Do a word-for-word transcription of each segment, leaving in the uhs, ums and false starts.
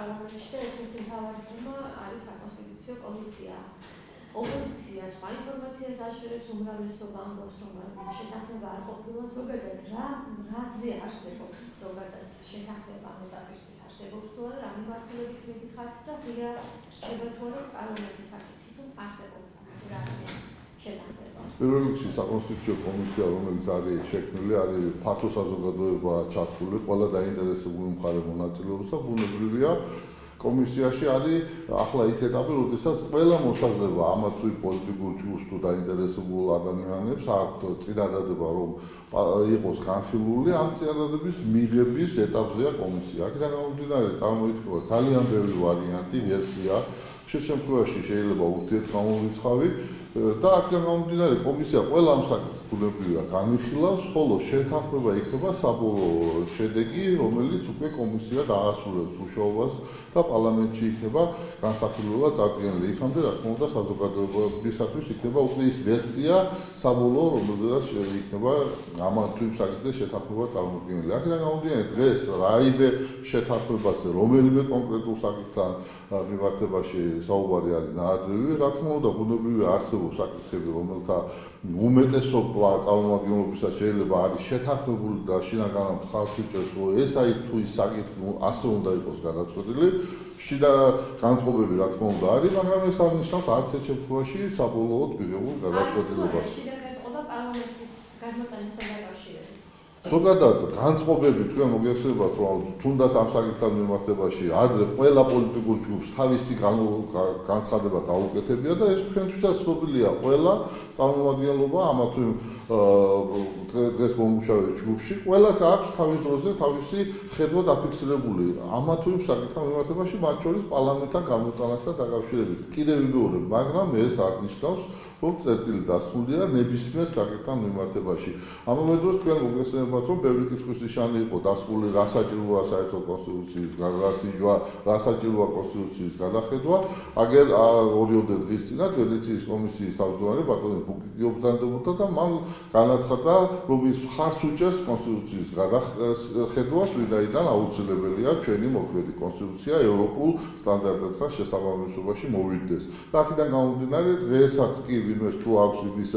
პარლამენტში და ერთ-ერთი მთავარი თემა არის საკონსტიტუციო კომისია. ოპოზიცია სხვა ინფორმაციას აშერებს, უმრავლესობა ამბობს, რომ შეთანხმება არ ყოფილა ზოგადად რა რაზე არსებობს ზოგადად შეთანხმება ამ ეტაპისთვის არსებობს თუ არა, რა მიმართულებით მიდიხართ და ღია რჩება თუ არა პარლამენტის საკითხი თუ არსებობს ამაზე რა შეთანხმება. პირველ რიგში საკონსტიტუციო კომისია, რომელიც არის შექმნილი, არის ფართო საზოგადოება ჩართული, ყველა დაინტერესებული მხარე მონაწილეობს და ბუნებრივია კომისიაში არის ახლა ის ეტაპი, როდესაც ყველა მოსაზრება ამა თუ იმ პოლიტიკურ ჯგუფს თუ დაინტერესებულ ადამიანებს აქვთ წინადადება, რომ იყოს განხილული ამ წინადადების მიღების ეტაპზეა კომისია. აქედან გამომდინარე, წარმოიდგინოთ ძალიან ბევრი ვარიანტი, ვერსია, ხშირ შემთხვევაში შეიძლება ურთიერთგამორიცხავი და აქედან გამომდინარე კომისია ყველა ამ საკითხს ბუნებრივია განიხილავს, ხოლო შეთანხმება იქნება საბოლოო შედეგი, რომელიც უკვე კომისია დაასრულებს მუშაობას და პარლამენტში იქნება განსახილველად წარდგენილი. იქამდე რა თქმა უნდა საზოგადოებისათვის იქნება უკვე ის ვერსია საბოლოო, რომელზედაც იქნება ამან თუ იმ საკითხზე შეთანხმება წარმოქმნილი. აქედან გამომდინარე დღეს რაიმე შეთანხმებაზე რომელიმე კონკრეტულ საკითხთან მიმართებაში საუბარი არის ნაადრევი, რა თქმა უნდა ბუნებრივია არსებობს საკითხები, რომელთა უმეტესობა წარმომადგენლობისა შეიძლება არის შეთანხმებული და შინაგანად ხალხს უჭერს, რომ ეს აი თუ ის საკითხი ასე უნდა იყოს გადაწყვეტილი. შიდა განწყობები რა თქმა უნდა არის, მაგრამ ეს არ ნიშნავს არც ერთ შემთხვევაში საბოლოოდ მიღებულ გადაწყვეტილებას. შიდა განწყობა პარლამენტის გადმოტანასთან დაკავშირებით. ზოგადად განწყობები თქვენ მოგეხსენებათ, რომ თუნდაც ამ საკითხთან მიმართებაში ადრე ყველა პოლიტიკურ ჯგუფს თავისი განცხადება გაუკეთებია და ეს თქვენთვისაც ცნობილია ყველა წარმომადგენლობა ამა თუ იმ დღეს მომუშავე ჯგუფში, ყველას აქვს თავის დროზე თავისი ხედვა დაფიქსირებული ამა თუ იმ საკითხთან მიმართებაში, მათ შორის პარლამენტთან გამოტანასთან დაკავშირებით. კიდევ ვიმეორებ, მაგრამ ეს არ ნიშნავს, რომ წერტილი დასმულია ნებისმიერ საკითხთან მიმართებაში. ამავე დროს თქვენ მოგეხსენებათ, რომ ბევრი კითხვის ნიშანი იყო დასმული, რა საჭიროა საერთო კონსტიტუციის გადასაჭიროა, რა საჭიროა კონსტიტუციის გადახედვა. აგერ ორიოდე დღის წინათ ვენეციის კომისიის თავმჯდომარე ბატონი ბუკიკიო ბრძანდებოდა და მან განაცხადა, რომ ის მხარს უჭერს კონსტიტუციის გადახედვას, ვინაიდან აუცილებელია ჩვენი მოქმედი კონსტიტუცია ევროპულ სტანდარტებთან შესაბამისობაში მოვიდეს. და აქედან გამომდინარე, დღესაც კი ვინმეს თუ აქვს იმის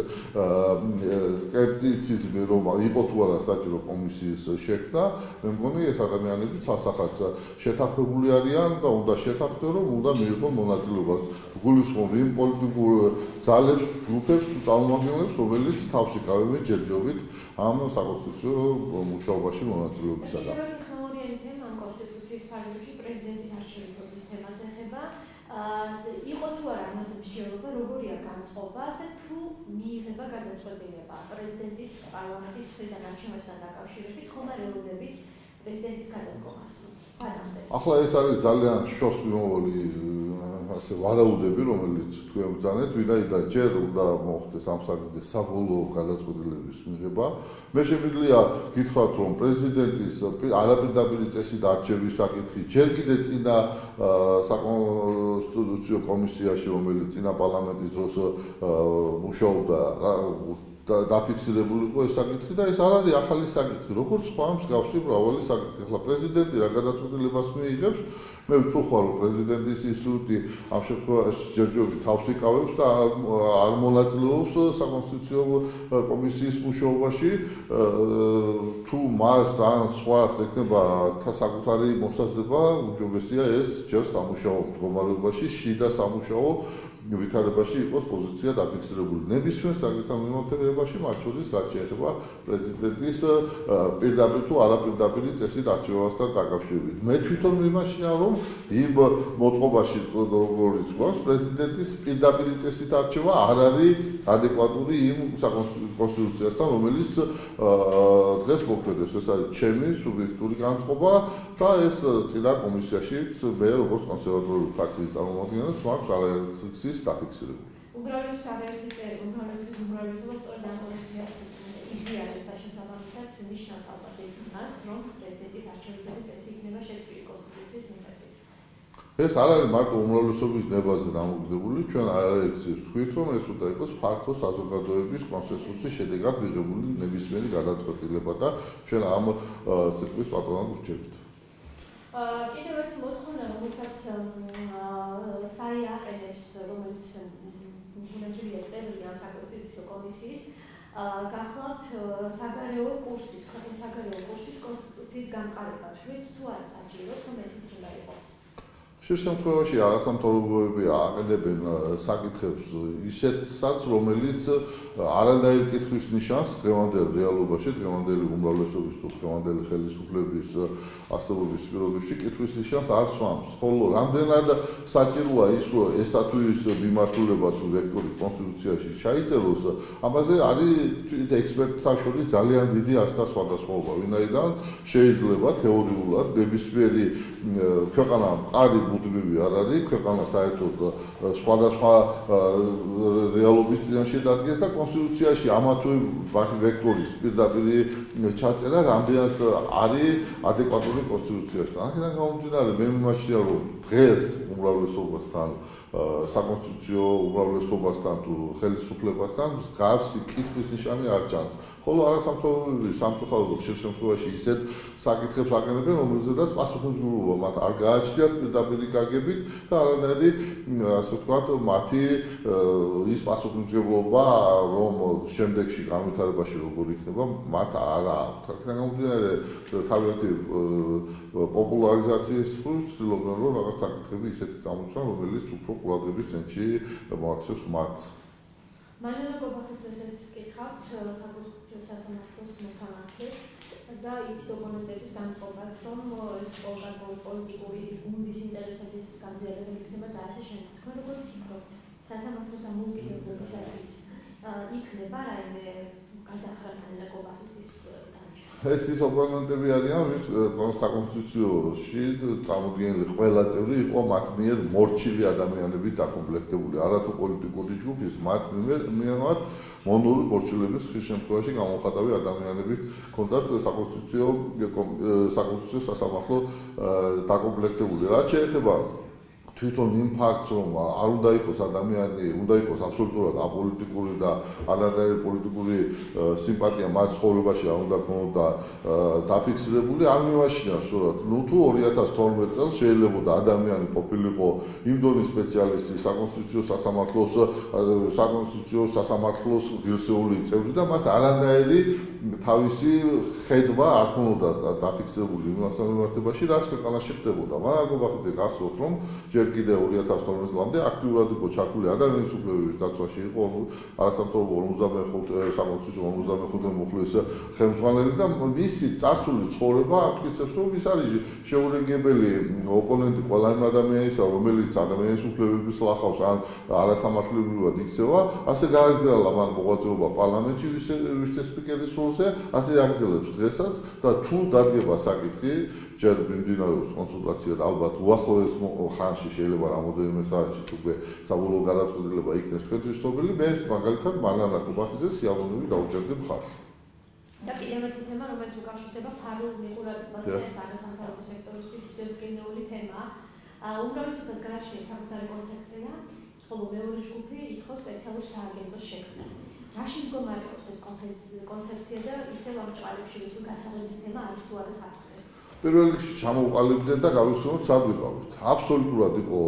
სკეპტიციზმი, რომ იყო თუ არა საჭირო კომისიის შექმნა, მე მგონი ეს ადამიანები სასახად შეთანხმებული არიან და უნდა შეთანხმდნენ, რომ უნდა მიიღონ მონაწილეობა. გულისხმობ იმ პოლიტიკურ ძალებს, ჯგუფებს თუ წარმომადგენლებს, რომელიც თავს იკავებენ ჯერჯერობით ამ საკონსტიტუციო მუშაობაში მონაწილეობისაგან. ტექნოლოგიური თემა ამ კონსტიტუციის ფარგლებში პრეზიდენტის არჩევნების თემას ეხება. იყო თუ არა ამაზე მსჯელობა, როგორია განწყობა და თუ მიიღება გადაწყვეტილება პრეზიდენტის პარლამენტის მხრიდან არჩევასთან დაკავშირებით, ხომ არ ელოდებით პრეზიდენტის გადადგომას? ახლა ეს არის ძალიან შორს მიმავალი ასე ვარაუდები, რომელიც თქვენ ბრძანეთ, ვინაიდან ჯერ უნდა მოხდეს ამ საკითხზე საბოლოო გადაწყვეტილების მიღება. მე შემიძლია გითხრათ, რომ პრეზიდენტის არაპირდაპირი წესით არჩევის საკითხი ჯერ კიდევ წინა საკონსტიტუციო კომისიაში, რომელიც წინა პარლამენტის დროს მუშაობდა, დაფიქსირებული იყო ეს საკითხი და ეს არ არის ახალი საკითხი, როგორც სხვა მსგავსი მრავალი საკითხი. ახლა პრეზიდენტი რა გადაწყვეტილებას მიიღებს, მე ვწუხარ, რომ პრეზიდენტის ინსტიტუტი ამ შემთხვევაში ჯერჯერობით თავს იკავებს და არ მონაწილეობს საკონსტიტუციო კომისიის მუშაობაში. თუ მას ან სხვას ექნება საკუთარი მოსაზრება, უმჯობესია ეს ჯერ სამუშაო მდგომარეობაში, შიდა სამუშაო ვითარებაში იყოს პოზიცია დაფიქსირებული. ნებისმიერ საკითხთან მიმართებაში, მათ შორის რაც შეეხება პრეზიდენტის პირდაპირ თუ არაპირდაპირი წესით არჩევასთან დაკავშირებით. მე თვითონ მიმაშია, რომ იმ მოწყობაში, როგორც გვაქვს, პრეზიდენტის პირდაპირი წესით არჩევა არ არის ადეკვატური იმ კონსტიტუციასთან, რომელიც დღეს მოქმედებს. ეს არის ჩემი სუბიექტური განწყობა და ეს წინა კომისიაშიც მე როგორც კონსერვატორული ფრაქციის წარმომადგენელს მაქვს არაერთი დაფიქსირებული. უბრალოდ საერთო წერი, უმთავრესობის უმრავლესობა სწორედ ამ პოზიციას იზიარებს და შესაბამისად ნიშნავს ალბათ ეს იმას, რომ პრეზიდენტის არჩევნების წესი იქნება შეცვლილი კონსტიტუციის მიხედვით. ეს არ არის მარტო უმრავლესობის ნებაზე დამოკიდებული, ჩვენ არაერთი ვთქვით, რომ ეს უნდა იყოს ფართო საზოგადოების კონსენსუსის შედეგად მიღებული ნებისმიერი გადაწყვეტილება და ჩვენ ამ სიტყვის პატრონად ვrჩებით. კიდევ ერთი მოთხოვნა, რომელიც რომელსაც საიაყენებს, რომელიც უნებრივია წევრი ამ საკონსტიტუციო კომისიის, გახლავთ საგარეო კურსის, ქვეყნის საგარეო კურსის კონსტიტუციით გამყარება. თვლით თუ არა საჭიროდ, რომ ესეც უნდა იყოს? ხშირ შემთხვევაში არასამთავრობოები აყენებენ საკითხებს ისეთსაც, რომელიც არანაირ კითხვის ნიშანს დღევანდელ რეალობაში, დღევანდელი უმრავლესობის თუ დღევანდელი ხელისუფლების არსებობის პირობებში კითხვის ნიშანს არ სვამს. ხოლო რამდენად საჭიროა ის, რომ ესა თუ ის მიმართულება თუ ვექტორი კონსტიტუციაში ჩაიწეროს, ამაზე არის ექსპერტთა შორის ძალიან დიდი ასთა სხვადასხვაობა, ვინაიდან შეიძლება თეორიულად ნებისმიერი ქვეყანა მყარი მუდმივი არ არის, ქვეყანა საერთოდ სხვადასხვა რეალობის წინაშე დადგეს და კონსტიტუციაში ამა თუ ვექტორის პირდაპირ ჩაწერა რამდენად არის ადეკვატური კონსტიტუციასთან. აქედან გამომდინარე, მე მიმაჩნია, რომ დღეს უმრავლესობასთან საკონსტიტუციო უმრავლესობასთან თუ ხელისუფლებასთან გავსი კითხვის ნიშანი არ ჩანს. ხოლო არასამთავრობოები სამწუხაროდ ხშირ შემთხვევაში ისეთ საკითხებს აყენებენ, რომელზედაც პასუხისმგებლობა მათ არ გააჩნიათ პირდაპირ გაგებით და არანაირი, ასე ვთქვათ, მათი ის პასუხისმგებლობა, რომ შემდეგში განვითარებაში როგორ იქნება, მათ არ აქვთ. აქედან გამომდინარე, თავიანთი პოპულარიზაციის ცდილობენ, რომ რაღაც საკითხები ისეთი წამოწვან, რომელიც უფრო ყურადღების ცენტრში მოაქცევს მათ. მანანა გოგახიძესაც კითხავთ საკონსტიტუციო სასამართლოს მოსამართლედ და იცით ოპონენტების განწყობათ, რომ ეს პოლიტიკური გუნდის ინტერესების გამზიარება იქნება და ასე შემდეგ. თქვენ როგორ ფიქრობთ, სასამართლოს დამოუკიდებლობისათვის იქნება რაიმე გადახრა გოგახიძის ეს ის ოპონენტები არიან, ვინც საკონსტიტუციაში წარმოდგენილი ყველა წევრი იყო მათ მიერ მორჩილი ადამიანებით დაკომპლექტებული, არათუ პოლიტიკური ჯგუფის, მათ მიერ მონური მორჩილების ხშირ შემთხვევაში გამოხატავი ადამიანებით ჰქონდათ საკონსტიტუციო საკონსტიტუციო სასამართლო დაკომპლექტებული. რაც შეეხება თვითონ იმ ფაქტს, რომ არ უნდა იყოს ადამიანი, უნდა იყოს აბსოლუტურად აპოლიტიკური და არანაირი პოლიტიკური სიმპათია მას ცხოვრებაში არ უნდა ქონოდა დაფიქსირებული, არ მიმაჩნია სწორად. ნუ თუ ორი ათას თორმეტ წელს შეიძლებოდა ადამიანი ყოფილიყო იმ დონის სპეციალისტი საკონსტიტუციო სასამართლოს საკონსტიტუციო სასამართლოს ღირსეული წევრი და მას არანაირი თავისი ხედვა არ ქონოდა დაფიქსირებული იმასთან მიმართებაში, რაც ქვეყანაში ხდებოდა. მაგრამ გოგახიძე გახსოვთ, რომ ჯერ კიდე ორი ათას თორმეტ წლამდე აქტიურად იყო ჩართული ადამიანის უფლებების დაცვაში, იყო არასამთავრობო ორმოცდამეხუთე საკონსტიტუციო ორმოცდამეხუთე მუხლის ხელმძღვანელი და მისი წარსული ცხოვრება ამტკიცებს, რომ ის არის შეურიგებელი ოპონენტი ყველა იმ ადამიანისა, რომელიც ადამიანის უფლებების ლახავს ან არასამართლებრივად იქცევა, ასე გააგრძელა მან მოღვაწეობა პარლამენტში, ვიცე სპიკერის როლზე, ასე აგრძელებს დღესაც და თუ დადგება საკითხი, ჯერ მიმდინარეობს კონსულტაცია და ალბათ უახლოეს ხანში შეიძლება რამოდენიმე საათში უკვე საბოლოო გადაწყვეტილება იქნეს თქვენთვის სოფელი, მე მაგალითად მანანა გოგახიძეს სიამოვნებით დაუჭერდი მხარს. და კიდევ ერთი თემა, რომელიც უკავშირდება ფარულ მიყურებებას და ეს არასამთავრობო სექტორისთვის ისევ გენეული თემაა. უმრავლესობას გააჩნია საკუთარი კონცეფცია, ხოლო მეორე ჯგუფი ითხოვს სპეციალურ სააგენტოს შექმნას. რაში მდგომარეობს ეს კონცეფცია და ისევ ამ ჭყალებში თუ გასაღების თემა არის თუ არა საკითხი? პირველ რიგში ჩამოვყალიბდეთ და გავიხსენოთ სად ვიყავით. აბსოლუტურად იყო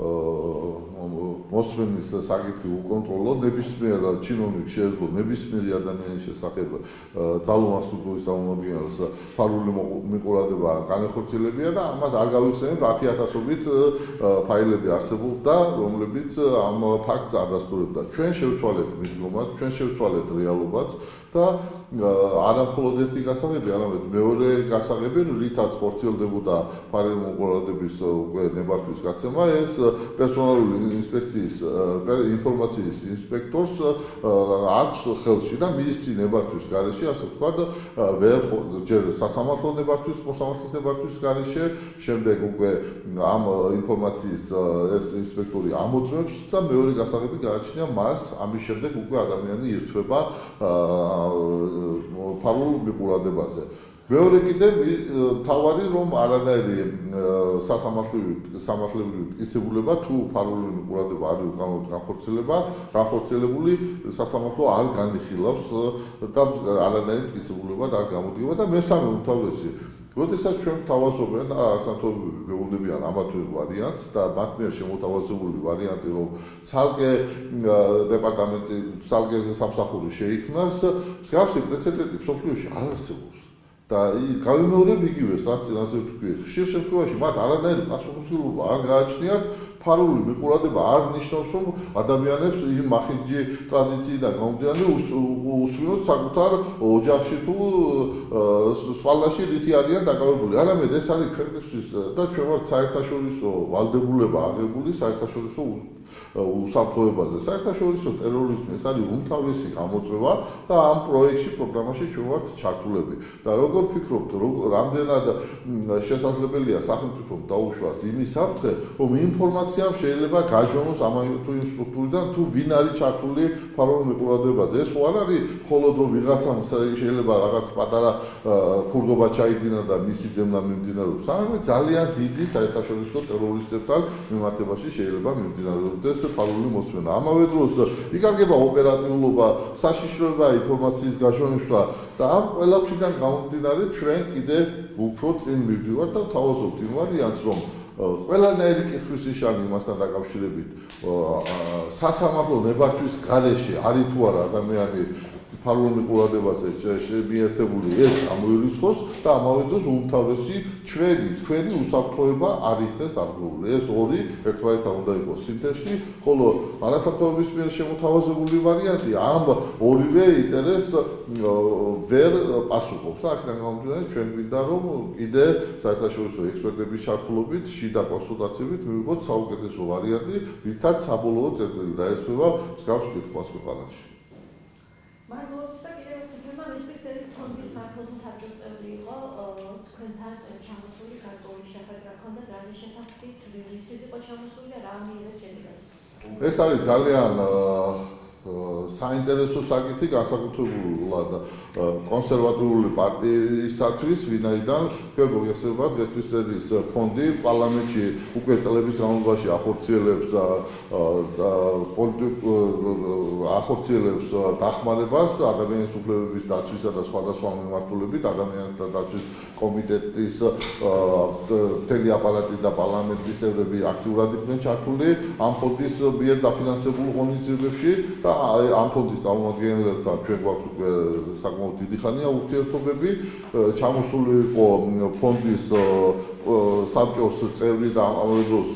მოსმენის საკითხი უკონტროლო, ნებისმიერ ჩინოვნიკს შეეძლო ნებისმიერი ადამიანის შესახებ ძალოვან სტრუქტურის წარმომადგენელს ფარული მიყურადება განეხორციელებია და ამას არ გავიხსენებ ათი ათასობით ფაილები არსებობდა, რომლებიც ამ ფაქტს ადასტურებდა. ჩვენ შევცვალეთ მიდგომას, ჩვენ შევცვალეთ რეალობაც და არა მხოლოდ ერთი გასაღები, არამედ მეორე გასაღები, რითაც ხორციელდებოდა ფარული მიყურადების უკვე ნებართვის გაცემა, ეს პერსონალური ინსპექციის ინფორმაციის ინსპექტორს აქვს ხელში და მისი ნებართვის გარეშე, ასე ვთქვათ, ვერ ჯერ სასამართლო ნებართვის, მოსამართლის ნებართვის გარეშე, შემდეგ უკვე ამ ინფორმაციის ეს ინსპექტორი ამოწმებს და მეორე გასაღები გააჩნია მას, ამის შემდეგ უკვე ადამიანი ირთვება ფარულ მიყურადებაზე. მეორე კიდევ თავარი რომ არანაირი სასამართლობრივი მტკიცებულება თუ ფარული მიყურადება არის უკანონოდ განხორციელება, განხორციელებული სასამართლო არ განიხილავს და არანაირი მტკიცებულება არ გამოდიება და მესამე უმთავრესი როდესაც ჩვენ გვთავაზობენ და არასამთავრობოები გვეუბნებიან ამათვე ვარიანტს და მათ მიერ შემოთავაზებული ვარიანტი, რომ ცალკე დეპარტამენტი, ცალკე სამსახური შეიქმნას, მსგავსი პრეცედენტი მსოფლიოში არ არსებობს. და გავიმეორებ იგივეს, რაც წინაზე ვთქვი, ხშირ შემთხვევაში მათ არანაირი პასუხისმგებლობა არ გააჩნიათ, ფარული მიყურადება არ ნიშნავს, რომ ადამიანებს იმ მახინჯი ტრადიციიდან გამომდინარე უსვინოთ საკუთარ ოჯახში თუ სვალდაში რითი არიან დაკავებული. არამედ ეს არის ქვეყნისთვის და ჩვენ ვართ საერთაშორისო ვალდებულება აღებული საერთაშორისო უსაფრთხოებაზე, საერთაშორისო ტერორიზმი, ეს არის უმთავრესი გამოწვევა და ამ პროექტში, პროგრამაში ჩვენ ვართ ჩართულები. და როგორ ფიქრობთ, რამდენად შესაძლებელია სახელმწიფომ დაუშვას იმის საფრთხე, რომ ინფორმაციამ შეიძლება გაჯვენოს ამ თუ იმ სტრუქტურიდან თუ ვინ არის ჩართული ფარულ მიყურებაზე. ეს ხო არ არის მხოლოდ რომ ვიღაცამ შეიძლება რაღაც პატარა ქურდობა ჩაიდინა და მისი ძებნა მიმდინარეობს, არამედ ძალიან დიდი საერთაშორისო ტერორისტებთან მიმართებაში შეიძლება მიმდინარეობდეს ფარული მოსმენა. ამავე დროს იკარგება ოპერატიულობა, საშიშროება ინფორმაციის გაჟონება და ამ ყველაფრიდან გამომდინარე ჩვენ კიდე უფრო წინ მივდივართ და ვთავაზობთ იმ ვარიანტს, რომ ყველანაირი კითხვის ნიშანი იმასთან დაკავშირებით სასამართლო ნებართვის გარეშე არის თუ არა ადამიანი ფარულ მიყურებაზე შეერთებული ეს გამოირიცხოს და ამავე დროს უმთავრესი ჩვენი თქვენი უსაფრთხოება არ იქნეს დარღვეული. ეს ორი ერთმანეთთან უნდა იყოს სინთეზში, ხოლო არასამთავრობოების მიერ შემოთავაზებული ვარიანტი ამ ორივე ინტერესს ვერ პასუხობს. აქედან გამომდინარე ჩვენ გვინდა რომ კიდე საერთაშორისო ექსპერტების ჩართულობით, შიდა კონსულტაციებით მივიღოთ საუკეთესო ვარიანტი, რითაც საბოლოო წერტილი დაესწრება მსგავს კითხვას ქვეყანაში. მადლობთ და კიდევ ციფრმა მისლის ფონდის მართლობის საბჭოს წევრი იყო თქვენთან ჩამოსული გარკვეული შეხვედრა ჰქონდა, რაზე შეთანხმდით, ვისთვის იყო ჩამოსული და რა მიიღეთ შედეგად? ეს არის ძალიან საინტერესო საკითხი განსაკუთრებულად კონსერვატიული პარტიისათვის, ვინაიდან თქვენ მოგეხსენებათ ვესტმინსტერის ფონდი პარლამენტში უკვე წლების განმავლობაში ახორციელებს ახორციელებს დახმარებას ადამიანის უფლებების დაცვისა და სხვადასხვა მიმართულებით ადამიანთა დაცვის კომიტეტის მთელი აპარატი და პარლამენტის წევრები აქტიურად იყვნენ ჩართული ამ ფონდის მიერ დაფინანსებულ ღონისძიებებში და ამ ფონდის წარმომადგენელთან ჩვენ გვაქვს უკვე საკმაოდ დიდი ხანია ურთიერთობები. ჩამოსული იყო ფონდის საბჭოს წევრი და ამავე დროს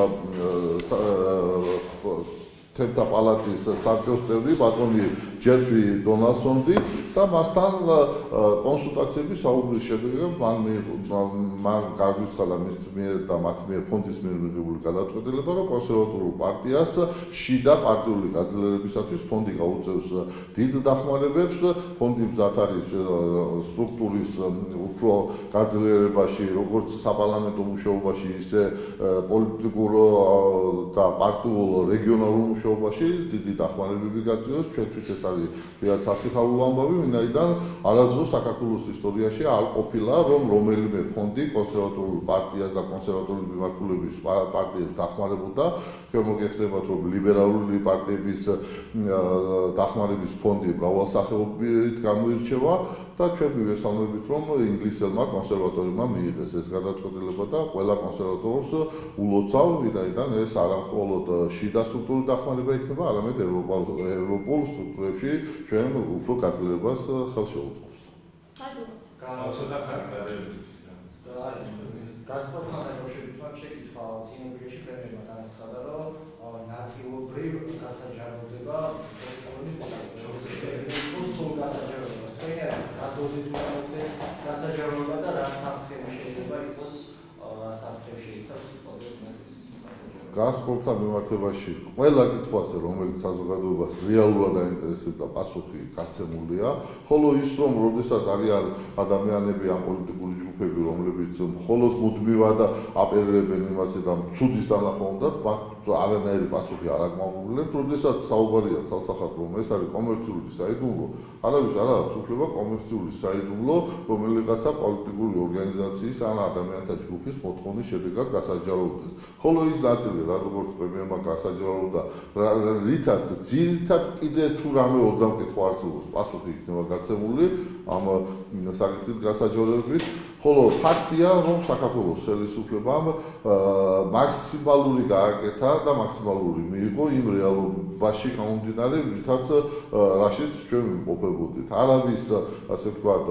თემთა პალატის საბჭოს წევრი ბატონი ჯერფი დონალსონი და მასთან კონსულტაციების საუბრის შედეგად მან მან გაგვიცხადა მის მიერ და მათ მიერ ფონდის მიერ მიღებული გადაწყვეტილება, რომ კონსერვატიულ პარტიას შიდა პარტიული გაძლიერებისათვის ფონდი გაუწევს დიდ დახმარებებს. ფონდი მზად არის სტრუქტურის უფრო გაძლიერებაში, როგორც საპარლამენტო მუშაობაში, ისე პოლიტიკურ და პარტიულ რეგიონალურ მუშაობაში დიდი დახმარებები გაწევს. ჩვენთვის ეს არის სასიხარულო ამბავი, ვინაიდან არასდროს საქართველოს ისტორიაში არ ყოფილა, რომ რომელიმე ფონდი კონსერვატიულ პარტიას და კონსერვატიული მიმართულების პარტიებს დახმარებოდა. თქვენ მოგეხსენებათ, რომ ლიბერალური პარტიების დახმარების ფონდი მრავალსახეობით გამოირჩევა და ჩვენ მივესალმებით, რომ ინგლისელმა კონსერვატორებმა მიიღეს ეს გადაწყვეტილება და ყველა კონსერვატორს ულოცავ, ვინაიდან ეს არა მხოლოდ შიდა სტრუქტურის დახმარება იქნება, არამედ ევროპულ სტრუქტურებში ჩვენ უფრო გაძლიერებას ხელს შეუწყობს. გააცოთა ხარკარები და გასწორებთან შევიტყვათ შეკითხვა წინებიაში პრემიერმა განაცხადა, რომ ნაწილობრივ გასაჯაროდება სულ გასაჯაროებას თქვენი რატოზით უნდა მოხდეს გასაჯაროება და რა საფრთხე შეიძლება იყოს საფრთხე შეიცავს გასპორტთან მიმართებაში ყველა კითხვაზე, რომელიც საზოგადოებას რეალურად აინტერესებდა, პასუხი გაცემულია, ხოლო ის რომ როდესაც არიან ადამიანები ან პოლიტიკური ჯგუფები, რომლებიც მხოლოდ მუდმივად აპელირებენ იმაზე და ცუდის თანახმად, მათ არანაირი პასუხი არ აღმოაჩენთ, როდესაც საუბარია ცალსახად, რომ ეს არის კომერციული საიდუმლო, არავის არ აქვს უფლება კომერციული საიდუმლო, რომელიღაცა პოლიტიკური ორგანიზაციის ან ადამიანთა ჯგუფის მოთხოვნის შედეგად გასაჯაროდეს. ხოლო ის ნაწილი როგორც პრემიერმა გასაჯაროვდა, რითაც ძირითად კიდე თუ რამე ოცდამკითხვა არსებობს, პასუხი იქნება გაცემული ამ საკითხით გასაჯაროებით, ხოლო ფაქტია, რომ საქართველოს ხელისუფლებამ მაქსიმალური გააკეთა და მაქსიმალური მიიღო იმ რეალობაში გამომდინარე, რითაც რაშიც ჩვენ ვიმყოფებოდით. არავის, ასე ვთქვათ,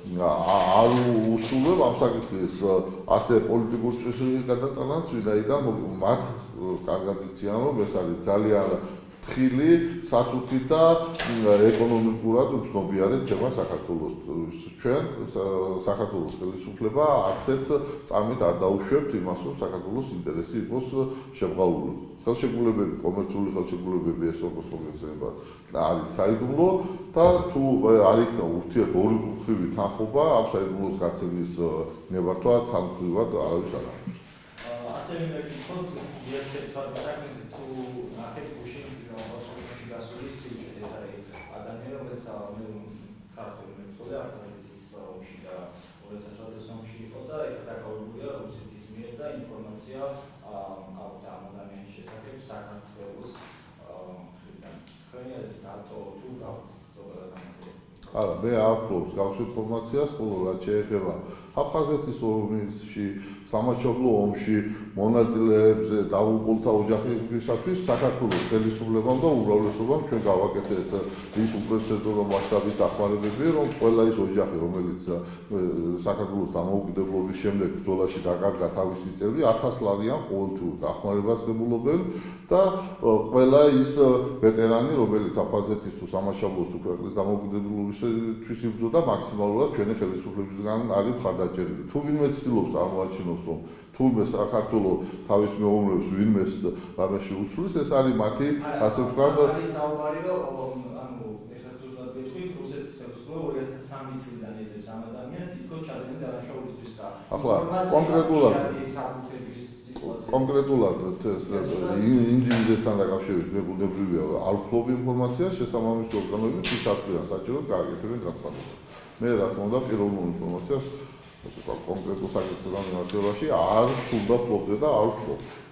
არ უსულებ ამ საკითხის ასე პოლიტიკურ გადატანას, ვინაიდან მათ კარგად იციან, რომ ეს არის ძალიან ხილი, სათუთი და ეკონომიკურად უცნობიარე თემა საქართველოს. ჩვენ საქართველოს ხელისუფლება არც ერთ წამით არ დაუშვებთ იმას, რომ საქართველოს ინტერესი იყოს შემღალული. ხელშეკრულებები, კომერციული ხელშეკრულებები ეს როგორც მოგეხსენება არის საიდუმლო და თუ არ იქნება ურთიერთო ორი მხრივი თანხმობა, ამ საიდუმლოს გაცემის ნებართვა სამხრივად არავის არ აქვს. ასე მინდა გითხრათ, ერთ-ერთი საქმე თუ ნახეთ გუშინ მოსკოვში გასული სიუჟეტი ეს არის ადამიანი, რომელიც ქართული მეცნიერული არტილერიის ომში და ორი ათას ოცდაათი ომში იყო და იქ დაკავებულია რუსეთის მიერ და ინფორმაცია აქვთ ამ ადამიანის შესახებ საქართველოს მხრიდან. ხელი დატო თუ გაქვთ ზოგადად ამაზე? არა, მე არ ვფლობს გავს ინფორმაციას, ხოლო რაც შეეხება აფხაზეთის ომში, სამაჩაბლო ომში მონაწილეებზე დაუყოლთა ოჯახებისათვის საქართველოს ხელისუფლებამ და უმრავლესობამ ჩვენ გავაკეთეთ ის უპრეცედენტო მასშტაბის დახმარებები, რომ ყველა ის ოჯახი, რომელიც საქართველოს დამოუკიდებლობის შემდეგ ბრძოლაში დაკარგა თავისი წევრი, ათას ლარიან ყოველთვიურ დახმარებას ღებულობენ და ყველა ის ვეტერანი, რომელიც აფხაზეთის თუ სამაჩაბლოს თუ ქვეყნის დამოუკიდებლობისთვის იბრძოდა, მაქსიმალურად ჩვენი ხელისუფლებისგან არის მხარდაჭერილი. თუ ვინმე ცდილობს წარმოაჩინოს, რომ თურმე საქართველოს თავის მეომრებს ვინმეს რამეში უცვლის, ეს არის მათი, ასე ვთქვათ, არის საუბარი, რომ ანუ ეხლა ზუსტად გეტყვით, რუსეთის ხელისუფლება ორი ათას სამი წლიდან ეძებს ამ ადამიანს თითქოს ჩადენილი დანაშაულისთვის და ახლა კონკრეტულად კონკრეტულად ეს ინდივიდთან დაკავშირებით მეგობრებია არ ვფლობ ინფორმაციას, შესაბამისი ორგანოები თუ საქმეა საჭიროდ გააკეთებენ განცხადებას. მე რა თქმა უნდა პირველ ინფორმაციას კონკრეტულ საკითხთან მიმართებაში არ ვსურდა ფლობდე და არ ვფლობ.